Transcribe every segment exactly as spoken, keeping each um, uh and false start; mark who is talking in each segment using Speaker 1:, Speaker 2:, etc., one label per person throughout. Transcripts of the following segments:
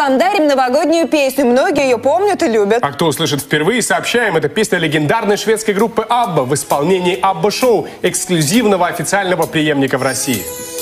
Speaker 1: вам дарим новогоднюю песню. Многие ее помнят и любят.
Speaker 2: А кто услышит впервые, сообщаем, это песня легендарной шведской группы Абба в исполнении Абба Шоу, эксклюзивного официального преемника в России.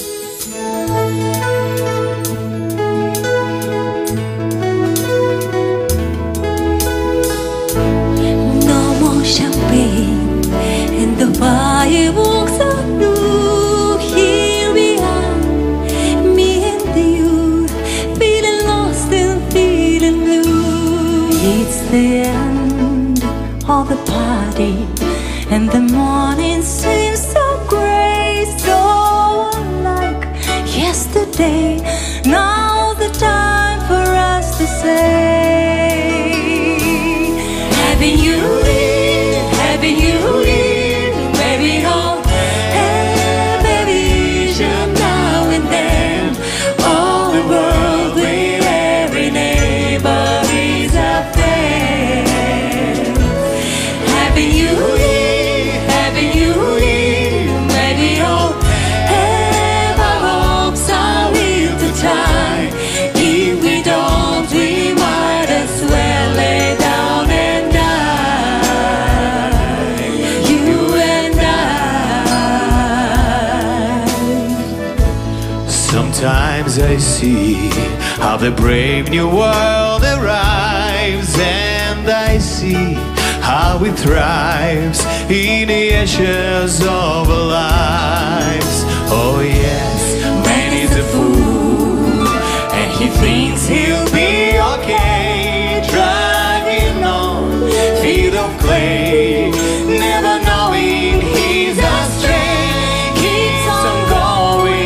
Speaker 3: It's the end of the party, and the morning seems so gray, so unlike yesterday. Now's the time for us to say, Happy New Year, Happy New Year, baby, oh, hey, baby, vision now and then, all the world with every neighbor.
Speaker 4: Sometimes I see how the brave new world arrives, and I see how it thrives in the ashes of our lives. Oh yes, man is a fool, and he thinks he'll be okay, driving on feet of clay, never knowing he's astray, keeps on going.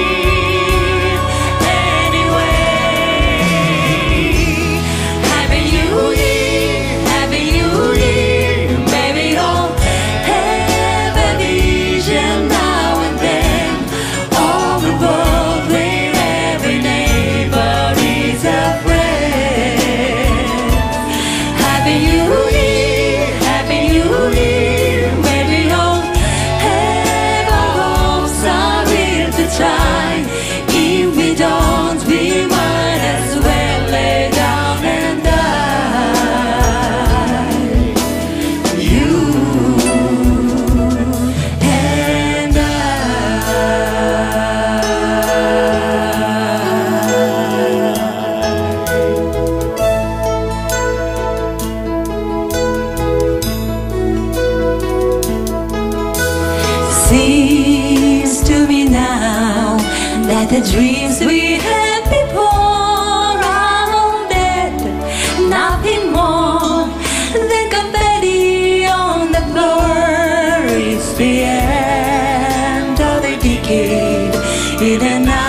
Speaker 3: Seems to me now that the dreams we had before are all dead, nothing more than confetti on the floor. It's the end of the decade in a night.